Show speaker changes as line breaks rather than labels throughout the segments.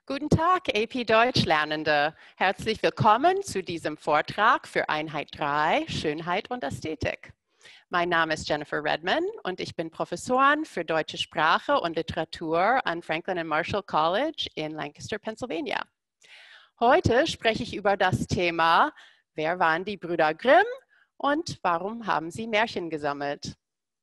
Guten Tag, AP Deutschlernende. Herzlich willkommen zu diesem Vortrag für Einheit 3, Schönheit und Ästhetik. Mein Name ist Jennifer Redman und ich bin Professorin für deutsche Sprache und Literatur an Franklin and Marshall College in Lancaster, Pennsylvania. Heute spreche ich über das Thema, wer waren die Brüder Grimm und warum haben sie Märchen gesammelt?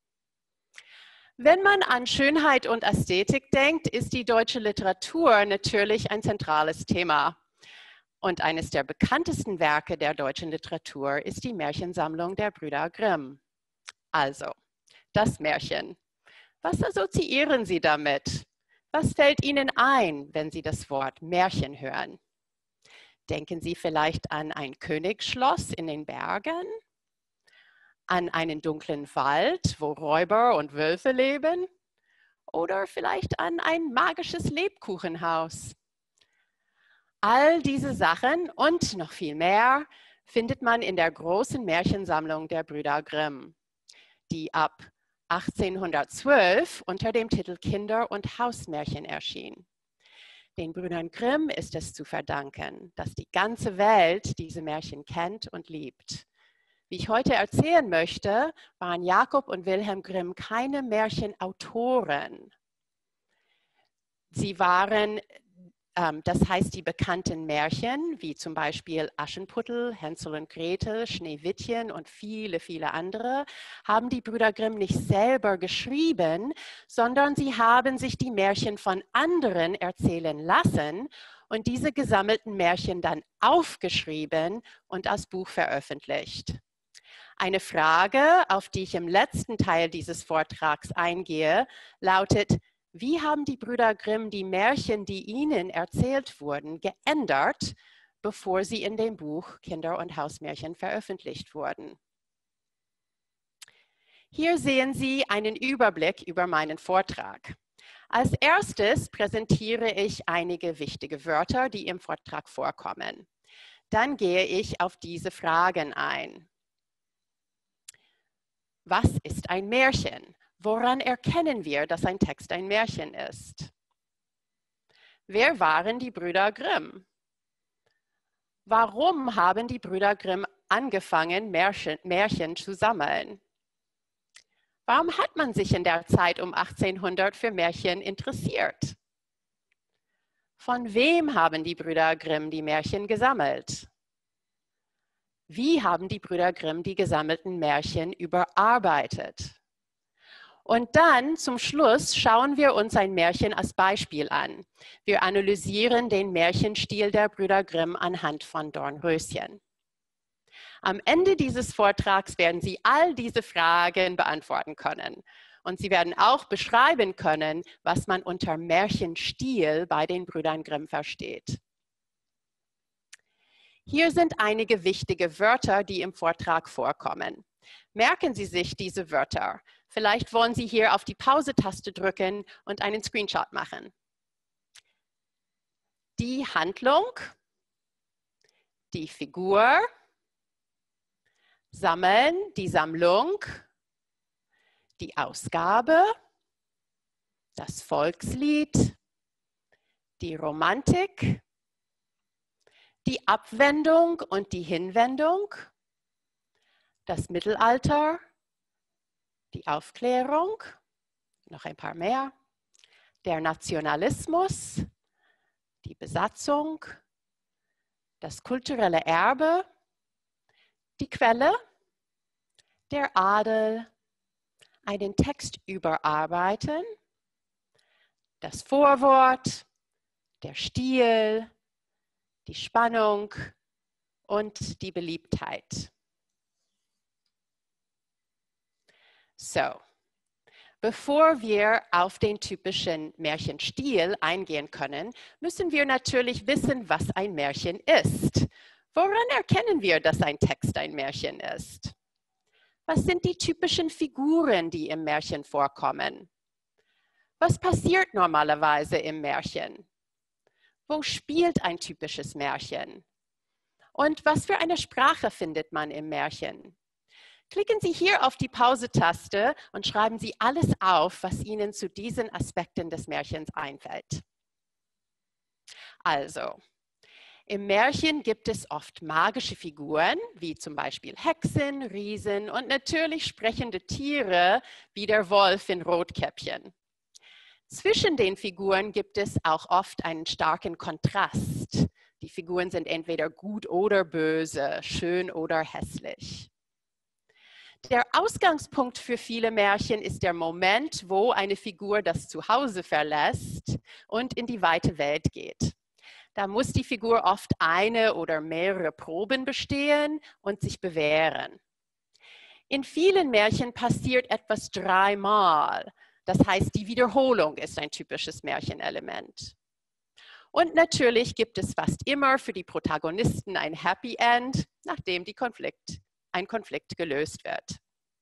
Wenn man an Schönheit und Ästhetik denkt, ist die deutsche Literatur natürlich ein zentrales Thema. Und eines der bekanntesten Werke der deutschen Literatur ist die Märchensammlung der Brüder Grimm. Also, das Märchen. Was assoziieren Sie damit? Was fällt Ihnen ein, wenn Sie das Wort Märchen hören? Denken Sie vielleicht an ein Königsschloss in den Bergen? An einen dunklen Wald, wo Räuber und Wölfe leben? Oder vielleicht an ein magisches Lebkuchenhaus? All diese Sachen und noch viel mehr findet man in der großen Märchensammlung der Brüder Grimm, die ab 1812 unter dem Titel Kinder- und Hausmärchen erschien. Den Brüdern Grimm ist es zu verdanken, dass die ganze Welt diese Märchen kennt und liebt. Wie ich heute erzählen möchte, waren Jakob und Wilhelm Grimm keine Märchenautoren. Sie waren, das heißt, die bekannten Märchen, wie zum Beispiel Aschenputtel, Hänsel und Gretel, Schneewittchen und viele, viele andere, haben die Brüder Grimm nicht selber geschrieben, sondern sie haben sich die Märchen von anderen erzählen lassen und diese gesammelten Märchen dann aufgeschrieben und als Buch veröffentlicht. Eine Frage, auf die ich im letzten Teil dieses Vortrags eingehe, lautet: Wie haben die Brüder Grimm die Märchen, die ihnen erzählt wurden, geändert, bevor sie in dem Buch Kinder- und Hausmärchen veröffentlicht wurden? Hier sehen Sie einen Überblick über meinen Vortrag. Als erstes präsentiere ich einige wichtige Wörter, die im Vortrag vorkommen. Dann gehe ich auf diese Fragen ein. Was ist ein Märchen? Woran erkennen wir, dass ein Text ein Märchen ist? Wer waren die Brüder Grimm? Warum haben die Brüder Grimm angefangen, Märchen zu sammeln? Warum hat man sich in der Zeit um 1800 für Märchen interessiert? Von wem haben die Brüder Grimm die Märchen gesammelt? Wie haben die Brüder Grimm die gesammelten Märchen überarbeitet? Und dann zum Schluss schauen wir uns ein Märchen als Beispiel an. Wir analysieren den Märchenstil der Brüder Grimm anhand von Dornröschen. Am Ende dieses Vortrags werden Sie all diese Fragen beantworten können. Und Sie werden auch beschreiben können, was man unter Märchenstil bei den Brüdern Grimm versteht. Hier sind einige wichtige Wörter, die im Vortrag vorkommen. Merken Sie sich diese Wörter. Vielleicht wollen Sie hier auf die Pause-Taste drücken und einen Screenshot machen. Die Handlung, die Figur, sammeln, die Sammlung, die Ausgabe, das Volkslied, die Romantik, die Abwendung und die Hinwendung, das Mittelalter, die Aufklärung, noch ein paar mehr, der Nationalismus, die Besatzung, das kulturelle Erbe, die Quelle, der Adel, einen Text überarbeiten, das Vorwort, der Stil, die Spannung und die Beliebtheit. So, bevor wir auf den typischen Märchenstil eingehen können, müssen wir natürlich wissen, was ein Märchen ist. Woran erkennen wir, dass ein Text ein Märchen ist? Was sind die typischen Figuren, die im Märchen vorkommen? Was passiert normalerweise im Märchen? Wo spielt ein typisches Märchen? Und was für eine Sprache findet man im Märchen? Klicken Sie hier auf die Pause-Taste und schreiben Sie alles auf, was Ihnen zu diesen Aspekten des Märchens einfällt. Also, im Märchen gibt es oft magische Figuren, wie zum Beispiel Hexen, Riesen und natürlich sprechende Tiere, wie der Wolf in Rotkäppchen. Zwischen den Figuren gibt es auch oft einen starken Kontrast. Die Figuren sind entweder gut oder böse, schön oder hässlich. Der Ausgangspunkt für viele Märchen ist der Moment, wo eine Figur das Zuhause verlässt und in die weite Welt geht. Da muss die Figur oft eine oder mehrere Proben bestehen und sich bewähren. In vielen Märchen passiert etwas dreimal. Das heißt, die Wiederholung ist ein typisches Märchenelement. Und natürlich gibt es fast immer für die Protagonisten ein Happy End, nachdem ein Konflikt gelöst wird.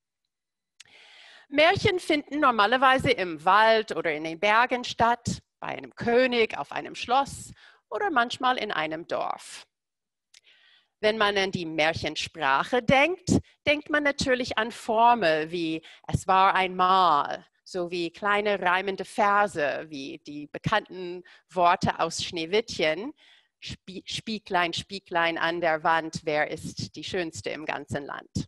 Märchen finden normalerweise im Wald oder in den Bergen statt, bei einem König, auf einem Schloss oder manchmal in einem Dorf. Wenn man an die Märchensprache denkt, denkt man natürlich an Formeln wie es war einmal, sowie kleine reimende Verse wie die bekannten Worte aus Schneewittchen, Spieglein, Spieglein an der Wand, wer ist die Schönste im ganzen Land?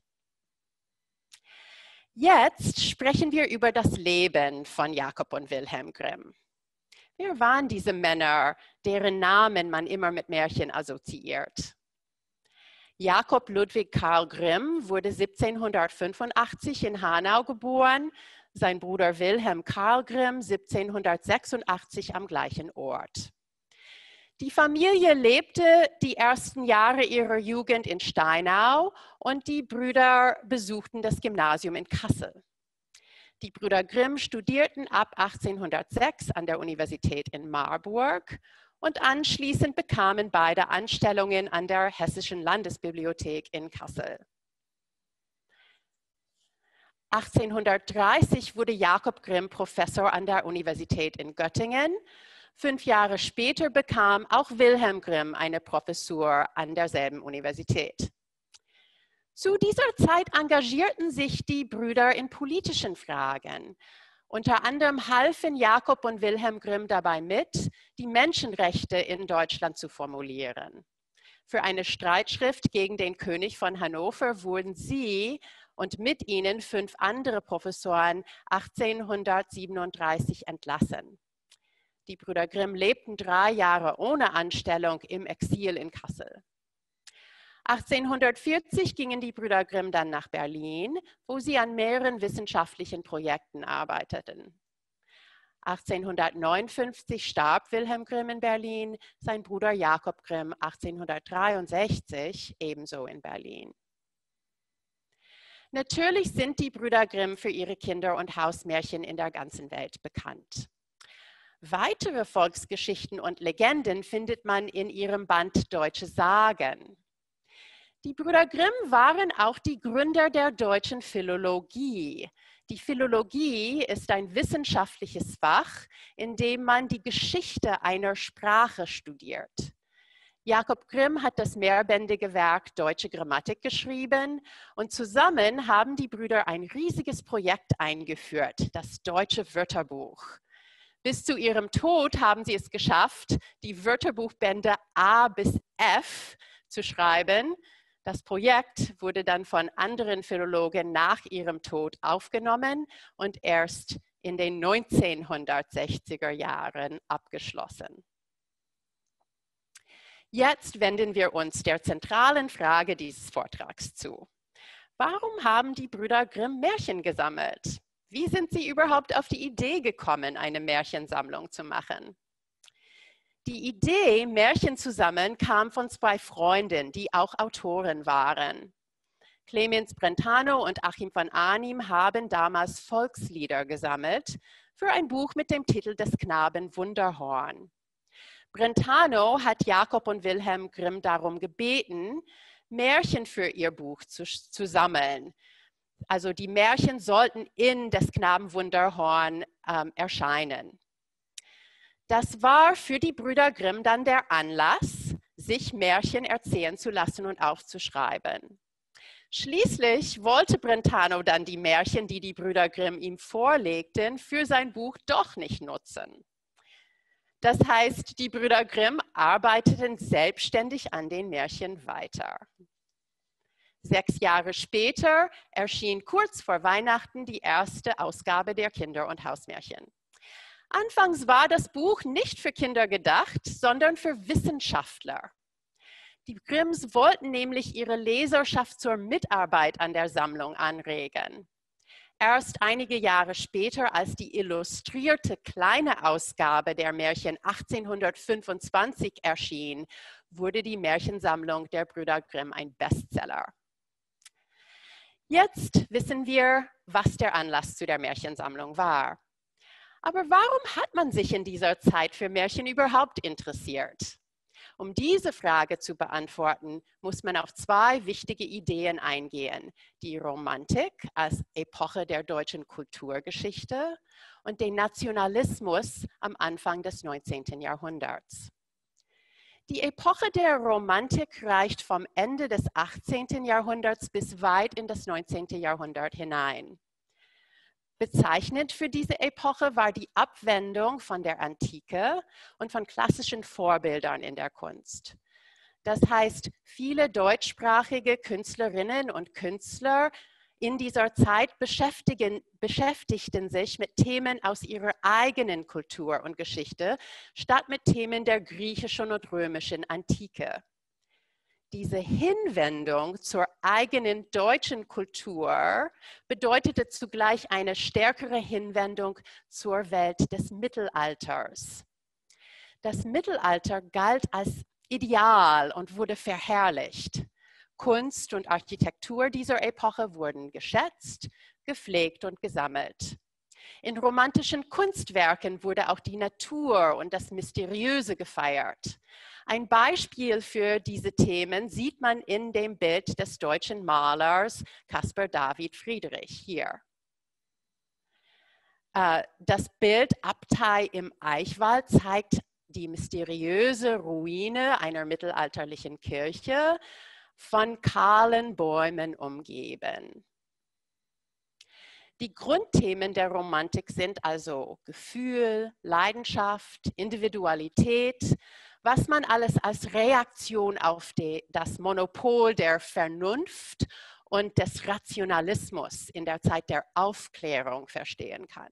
Jetzt sprechen wir über das Leben von Jakob und Wilhelm Grimm. Wer waren diese Männer, deren Namen man immer mit Märchen assoziiert? Jakob Ludwig Karl Grimm wurde 1785 in Hanau geboren, sein Bruder Wilhelm Karl Grimm 1786 am gleichen Ort. Die Familie lebte die ersten Jahre ihrer Jugend in Steinau und die Brüder besuchten das Gymnasium in Kassel. Die Brüder Grimm studierten ab 1806 an der Universität in Marburg und anschließend bekamen beide Anstellungen an der Hessischen Landesbibliothek in Kassel. 1830 wurde Jakob Grimm Professor an der Universität in Göttingen. 5 Jahre später bekam auch Wilhelm Grimm eine Professur an derselben Universität. Zu dieser Zeit engagierten sich die Brüder in politischen Fragen. Unter anderem halfen Jakob und Wilhelm Grimm dabei mit, die Menschenrechte in Deutschland zu formulieren. Für eine Streitschrift gegen den König von Hannover wurden sie und mit ihnen 5 andere Professoren 1837 entlassen. Die Brüder Grimm lebten 3 Jahre ohne Anstellung im Exil in Kassel. 1840 gingen die Brüder Grimm dann nach Berlin, wo sie an mehreren wissenschaftlichen Projekten arbeiteten. 1859 starb Wilhelm Grimm in Berlin, sein Bruder Jakob Grimm 1863 ebenso in Berlin. Natürlich sind die Brüder Grimm für ihre Kinder- und Hausmärchen in der ganzen Welt bekannt. Weitere Volksgeschichten und Legenden findet man in ihrem Band Deutsche Sagen. Die Brüder Grimm waren auch die Gründer der deutschen Philologie. Die Philologie ist ein wissenschaftliches Fach, in dem man die Geschichte einer Sprache studiert. Jakob Grimm hat das mehrbändige Werk Deutsche Grammatik geschrieben und zusammen haben die Brüder ein riesiges Projekt eingeführt, das Deutsche Wörterbuch. Bis zu ihrem Tod haben sie es geschafft, die Wörterbuchbände A bis F zu schreiben. Das Projekt wurde dann von anderen Philologen nach ihrem Tod aufgenommen und erst in den 1960er Jahren abgeschlossen. Jetzt wenden wir uns der zentralen Frage dieses Vortrags zu. Warum haben die Brüder Grimm Märchen gesammelt? Wie sind sie überhaupt auf die Idee gekommen, eine Märchensammlung zu machen? Die Idee, Märchen zu sammeln, kam von 2 Freunden, die auch Autoren waren. Clemens Brentano und Achim von Arnim haben damals Volkslieder gesammelt für ein Buch mit dem Titel des Knaben Wunderhorn. Brentano hat Jakob und Wilhelm Grimm darum gebeten, Märchen für ihr Buch zu sammeln. Also die Märchen sollten in des Knaben Wunderhorn erscheinen. Das war für die Brüder Grimm dann der Anlass, sich Märchen erzählen zu lassen und aufzuschreiben. Schließlich wollte Brentano dann die Märchen, die die Brüder Grimm ihm vorlegten, für sein Buch doch nicht nutzen. Das heißt, die Brüder Grimm arbeiteten selbstständig an den Märchen weiter. 6 Jahre später erschien kurz vor Weihnachten die erste Ausgabe der Kinder- und Hausmärchen. Anfangs war das Buch nicht für Kinder gedacht, sondern für Wissenschaftler. Die Grimms wollten nämlich ihre Leserschaft zur Mitarbeit an der Sammlung anregen. Erst einige Jahre später, als die illustrierte kleine Ausgabe der Märchen 1825 erschien, wurde die Märchensammlung der Brüder Grimm ein Bestseller. Jetzt wissen wir, was der Anlass zu der Märchensammlung war. Aber warum hat man sich in dieser Zeit für Märchen überhaupt interessiert? Um diese Frage zu beantworten, muss man auf 2 wichtige Ideen eingehen. Die Romantik als Epoche der deutschen Kulturgeschichte und den Nationalismus am Anfang des 19. Jahrhunderts. Die Epoche der Romantik reicht vom Ende des 18. Jahrhunderts bis weit in das 19. Jahrhundert hinein. Bezeichnend für diese Epoche war die Abwendung von der Antike und von klassischen Vorbildern in der Kunst. Das heißt, viele deutschsprachige Künstlerinnen und Künstler in dieser Zeit beschäftigten sich mit Themen aus ihrer eigenen Kultur und Geschichte, statt mit Themen der griechischen und römischen Antike. Diese Hinwendung zur eigenen deutschen Kultur bedeutete zugleich eine stärkere Hinwendung zur Welt des Mittelalters. Das Mittelalter galt als Ideal und wurde verherrlicht. Kunst und Architektur dieser Epoche wurden geschätzt, gepflegt und gesammelt. In romantischen Kunstwerken wurde auch die Natur und das Mysteriöse gefeiert. Ein Beispiel für diese Themen sieht man in dem Bild des deutschen Malers Caspar David Friedrich hier. Das Bild Abtei im Eichwald zeigt die mysteriöse Ruine einer mittelalterlichen Kirche, von kahlen Bäumen umgeben. Die Grundthemen der Romantik sind also Gefühl, Leidenschaft, Individualität, was man alles als Reaktion auf das Monopol der Vernunft und des Rationalismus in der Zeit der Aufklärung verstehen kann.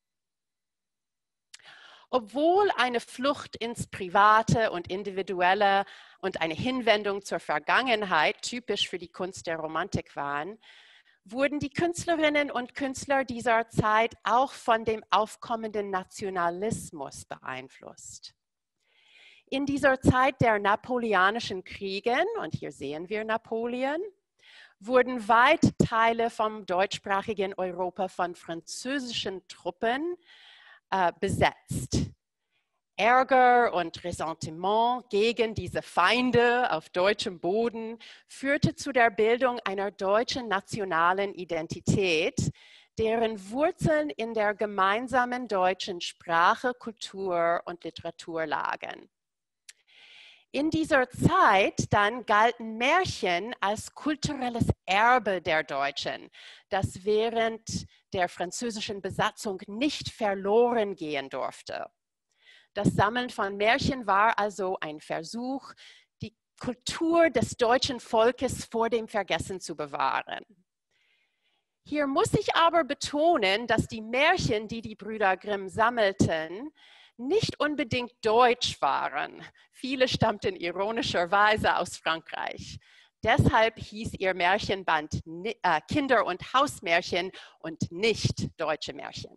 Obwohl eine Flucht ins Private und Individuelle und eine Hinwendung zur Vergangenheit typisch für die Kunst der Romantik waren, wurden die Künstlerinnen und Künstler dieser Zeit auch von dem aufkommenden Nationalismus beeinflusst. In dieser Zeit der napoleonischen Kriege, und hier sehen wir Napoleon, wurden weite Teile vom deutschsprachigen Europa von französischen Truppen besetzt. Ärger und Ressentiment gegen diese Feinde auf deutschem Boden führte zu der Bildung einer deutschen nationalen Identität, deren Wurzeln in der gemeinsamen deutschen Sprache, Kultur und Literatur lagen. In dieser Zeit dann galten Märchen als kulturelles Erbe der Deutschen, das während der französischen Besatzung nicht verloren gehen durfte. Das Sammeln von Märchen war also ein Versuch, die Kultur des deutschen Volkes vor dem Vergessen zu bewahren. Hier muss ich aber betonen, dass die Märchen, die die Brüder Grimm sammelten, nicht unbedingt deutsch waren. Viele stammten ironischerweise aus Frankreich. Deshalb hieß ihr Märchenband Kinder- und Hausmärchen und nicht deutsche Märchen.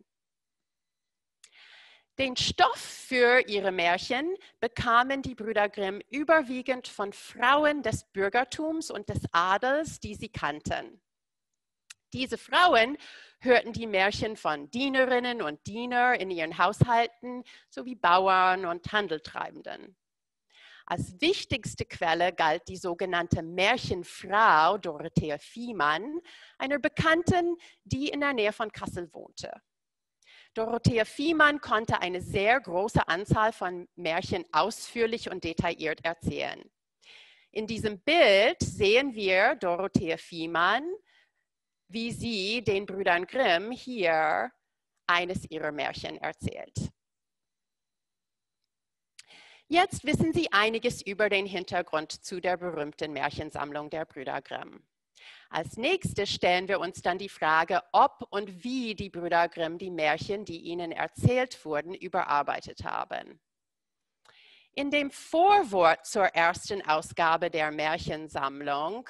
Den Stoff für ihre Märchen bekamen die Brüder Grimm überwiegend von Frauen des Bürgertums und des Adels, die sie kannten. Diese Frauen hörten die Märchen von Dienerinnen und Dienern in ihren Haushalten sowie Bauern und Handeltreibenden. Als wichtigste Quelle galt die sogenannte Märchenfrau Dorothea Viehmann, einer Bekannten, die in der Nähe von Kassel wohnte. Dorothea Viehmann konnte eine sehr große Anzahl von Märchen ausführlich und detailliert erzählen. In diesem Bild sehen wir Dorothea Viehmann, wie sie den Brüdern Grimm hier eines ihrer Märchen erzählt. Jetzt wissen Sie einiges über den Hintergrund zu der berühmten Märchensammlung der Brüder Grimm. Als nächstes stellen wir uns dann die Frage, ob und wie die Brüder Grimm die Märchen, die ihnen erzählt wurden, überarbeitet haben. In dem Vorwort zur ersten Ausgabe der Märchensammlung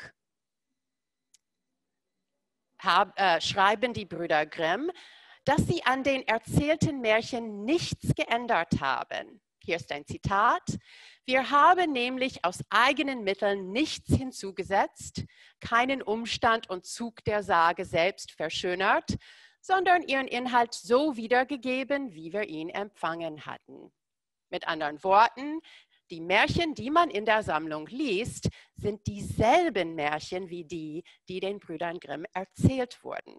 schreiben die Brüder Grimm, dass sie an den erzählten Märchen nichts geändert haben. Hier ist ein Zitat. Wir haben nämlich aus eigenen Mitteln nichts hinzugesetzt, keinen Umstand und Zug der Sage selbst verschönert, sondern ihren Inhalt so wiedergegeben, wie wir ihn empfangen hatten. Mit anderen Worten, die Märchen, die man in der Sammlung liest, sind dieselben Märchen wie die, die den Brüdern Grimm erzählt wurden.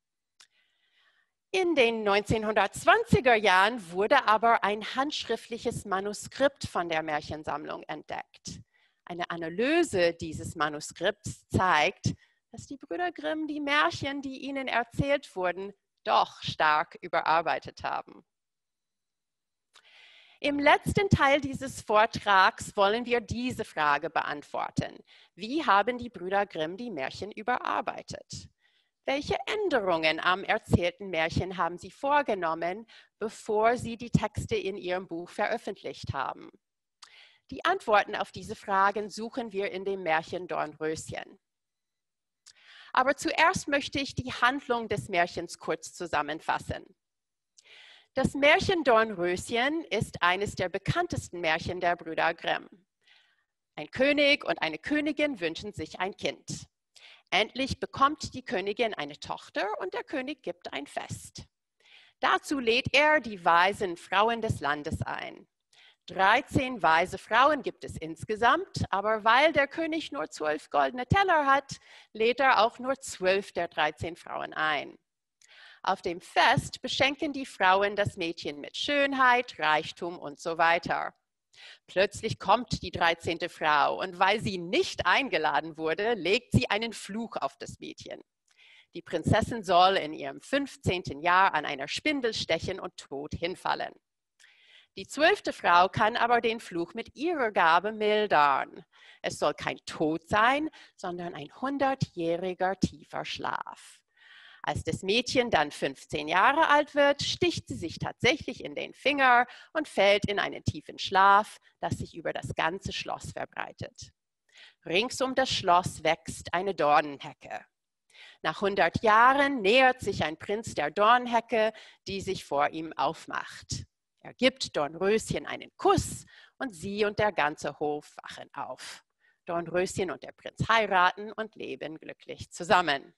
In den 1920er Jahren wurde aber ein handschriftliches Manuskript von der Märchensammlung entdeckt. Eine Analyse dieses Manuskripts zeigt, dass die Brüder Grimm die Märchen, die ihnen erzählt wurden, doch stark überarbeitet haben. Im letzten Teil dieses Vortrags wollen wir diese Frage beantworten. Wie haben die Brüder Grimm die Märchen überarbeitet? Welche Änderungen am erzählten Märchen haben sie vorgenommen, bevor sie die Texte in ihrem Buch veröffentlicht haben? Die Antworten auf diese Fragen suchen wir in dem Märchen Dornröschen. Aber zuerst möchte ich die Handlung des Märchens kurz zusammenfassen. Das Märchen Dornröschen ist eines der bekanntesten Märchen der Brüder Grimm. Ein König und eine Königin wünschen sich ein Kind. Endlich bekommt die Königin eine Tochter und der König gibt ein Fest. Dazu lädt er die weisen Frauen des Landes ein. 13 weise Frauen gibt es insgesamt, aber weil der König nur 12 goldene Teller hat, lädt er auch nur 12 der 13 Frauen ein. Auf dem Fest beschenken die Frauen das Mädchen mit Schönheit, Reichtum und so weiter. Plötzlich kommt die 13. Frau und weil sie nicht eingeladen wurde, legt sie einen Fluch auf das Mädchen. Die Prinzessin soll in ihrem 15. Jahr an einer Spindel stechen und tot hinfallen. Die 12. Frau kann aber den Fluch mit ihrer Gabe mildern. Es soll kein Tod sein, sondern ein 100-jähriger tiefer Schlaf. Als das Mädchen dann 15 Jahre alt wird, sticht sie sich tatsächlich in den Finger und fällt in einen tiefen Schlaf, das sich über das ganze Schloss verbreitet. Rings um das Schloss wächst eine Dornenhecke. Nach 100 Jahren nähert sich ein Prinz der Dornenhecke, die sich vor ihm aufmacht. Er gibt Dornröschen einen Kuss und sie und der ganze Hof wachen auf. Dornröschen und der Prinz heiraten und leben glücklich zusammen.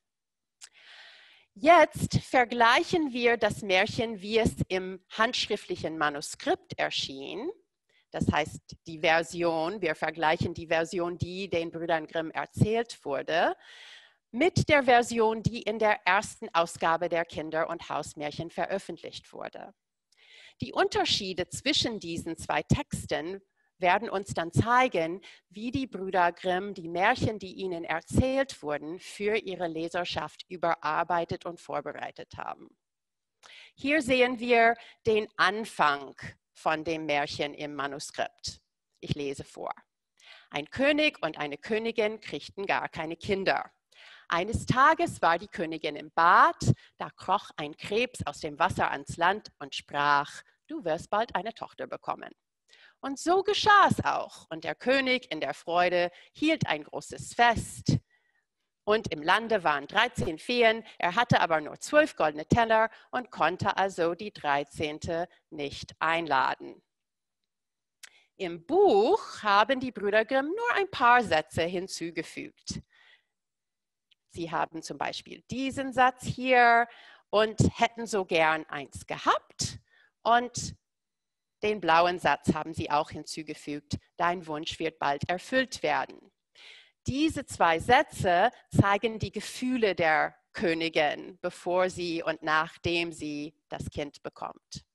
Jetzt vergleichen wir das Märchen, wie es im handschriftlichen Manuskript erschien. Das heißt, wir vergleichen die Version, die den Brüdern Grimm erzählt wurde, mit der Version, die in der ersten Ausgabe der Kinder- und Hausmärchen veröffentlicht wurde. Die Unterschiede zwischen diesen zwei Texten werden uns dann zeigen, wie die Brüder Grimm die Märchen, die ihnen erzählt wurden, für ihre Leserschaft überarbeitet und vorbereitet haben. Hier sehen wir den Anfang von dem Märchen im Manuskript. Ich lese vor. Ein König und eine Königin kriegten gar keine Kinder. Eines Tages war die Königin im Bad, da kroch ein Krebs aus dem Wasser ans Land und sprach, du wirst bald eine Tochter bekommen. Und so geschah es auch. Und der König in der Freude hielt ein großes Fest. Und im Lande waren 13 Feen, er hatte aber nur 12 goldene Teller und konnte also die 13. nicht einladen. Im Buch haben die Brüder Grimm nur ein paar Sätze hinzugefügt. Sie haben zum Beispiel diesen Satz hier und hätten so gern eins gehabt und den blauen Satz haben sie auch hinzugefügt, dein Wunsch wird bald erfüllt werden. Diese zwei Sätze zeigen die Gefühle der Königin, bevor sie und nachdem sie das Kind bekommt.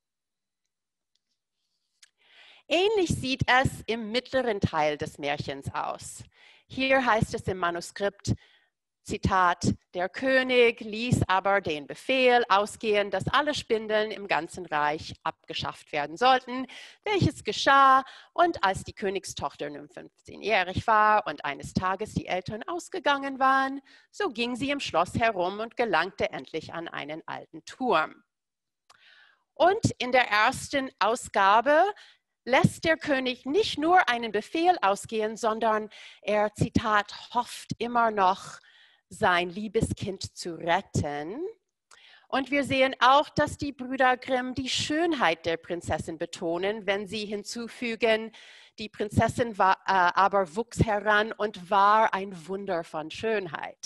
Ähnlich sieht es im mittleren Teil des Märchens aus. Hier heißt es im Manuskript, Zitat, der König ließ aber den Befehl ausgehen, dass alle Spindeln im ganzen Reich abgeschafft werden sollten, welches geschah. Und als die Königstochter nun 15-jährig war und eines Tages die Eltern ausgegangen waren, so ging sie im Schloss herum und gelangte endlich an einen alten Turm. Und in der ersten Ausgabe lässt der König nicht nur einen Befehl ausgehen, sondern er, Zitat, hofft immer noch, sein liebes Kind zu retten. Und wir sehen auch, dass die Brüder Grimm die Schönheit der Prinzessin betonen, wenn sie hinzufügen, die Prinzessin aber wuchs heran und war ein Wunder von Schönheit.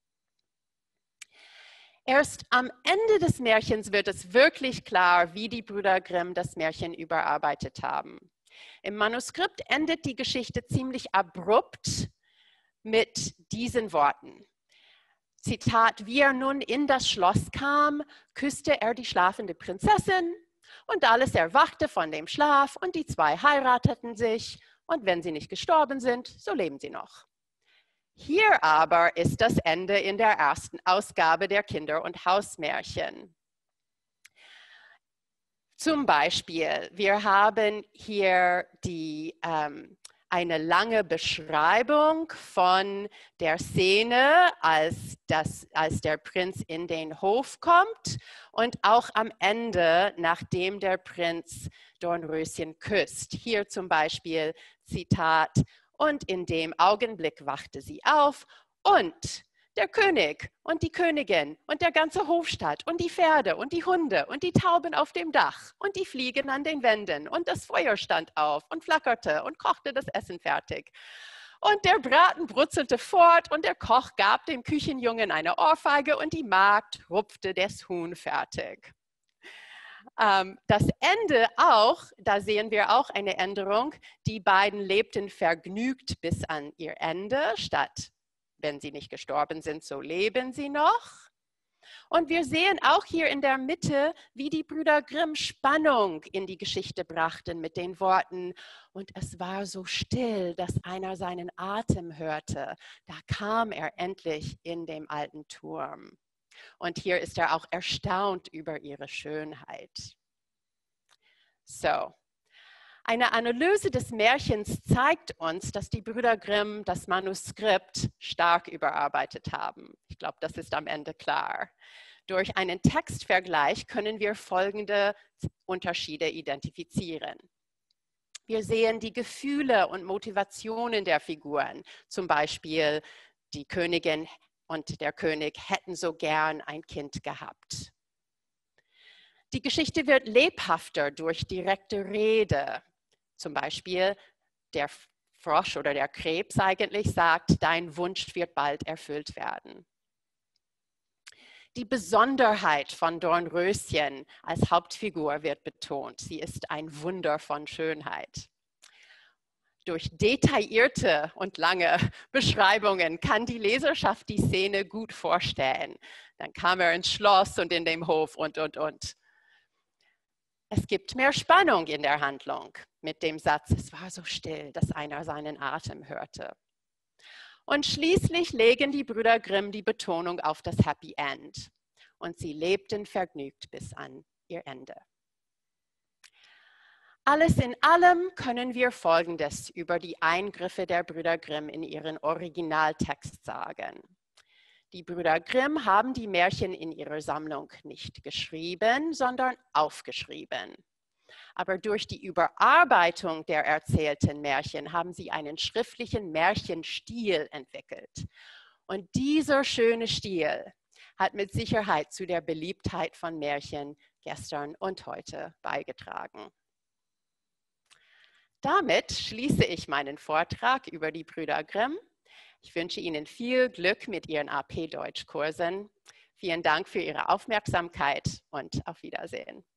Erst am Ende des Märchens wird es wirklich klar, wie die Brüder Grimm das Märchen überarbeitet haben. Im Manuskript endet die Geschichte ziemlich abrupt mit diesen Worten. Zitat, wie er nun in das Schloss kam, küsste er die schlafende Prinzessin und alles erwachte von dem Schlaf und die zwei heirateten sich und wenn sie nicht gestorben sind, so leben sie noch. Hier aber ist das Ende in der ersten Ausgabe der Kinder- und Hausmärchen. Zum Beispiel, wir haben hier eine lange Beschreibung von der Szene, als der Prinz in den Hof kommt und auch am Ende, nachdem der Prinz Dornröschen küsst. Hier zum Beispiel, Zitat, und in dem Augenblick wachte sie auf und der König und die Königin und der ganze Hofstaat und die Pferde und die Hunde und die Tauben auf dem Dach und die Fliegen an den Wänden und das Feuer stand auf und flackerte und kochte das Essen fertig. Und der Braten brutzelte fort und der Koch gab dem Küchenjungen eine Ohrfeige und die Magd rupfte das Huhn fertig. Das Ende auch, da sehen wir auch eine Änderung. Die beiden lebten vergnügt bis an ihr Ende, statt wenn sie nicht gestorben sind, so leben sie noch. Und wir sehen auch hier in der Mitte, wie die Brüder Grimm Spannung in die Geschichte brachten mit den Worten, und es war so still, dass einer seinen Atem hörte. Da kam er endlich in dem alten Turm. Und hier ist er auch erstaunt über ihre Schönheit. So. Eine Analyse des Märchens zeigt uns, dass die Brüder Grimm das Manuskript stark überarbeitet haben. Ich glaube, das ist am Ende klar. Durch einen Textvergleich können wir folgende Unterschiede identifizieren. Wir sehen die Gefühle und Motivationen der Figuren. Zum Beispiel, die Königin und der König hätten so gern ein Kind gehabt. Die Geschichte wird lebhafter durch direkte Rede. Zum Beispiel der Frosch oder der Krebs eigentlich sagt, dein Wunsch wird bald erfüllt werden. Die Besonderheit von Dornröschen als Hauptfigur wird betont. Sie ist ein Wunder von Schönheit. Durch detaillierte und lange Beschreibungen kann die Leserschaft die Szene gut vorstellen. Dann kam er ins Schloss und in den Hof und. Es gibt mehr Spannung in der Handlung mit dem Satz, es war so still, dass einer seinen Atem hörte. Und schließlich legen die Brüder Grimm die Betonung auf das Happy End. Und sie lebten vergnügt bis an ihr Ende. Alles in allem können wir Folgendes über die Eingriffe der Brüder Grimm in ihren Originaltext sagen. Die Brüder Grimm haben die Märchen in ihrer Sammlung nicht geschrieben, sondern aufgeschrieben. Aber durch die Überarbeitung der erzählten Märchen haben sie einen schriftlichen Märchenstil entwickelt. Und dieser schöne Stil hat mit Sicherheit zu der Beliebtheit von Märchen gestern und heute beigetragen. Damit schließe ich meinen Vortrag über die Brüder Grimm. Ich wünsche Ihnen viel Glück mit Ihren AP-Deutschkursen. Vielen Dank für Ihre Aufmerksamkeit und auf Wiedersehen.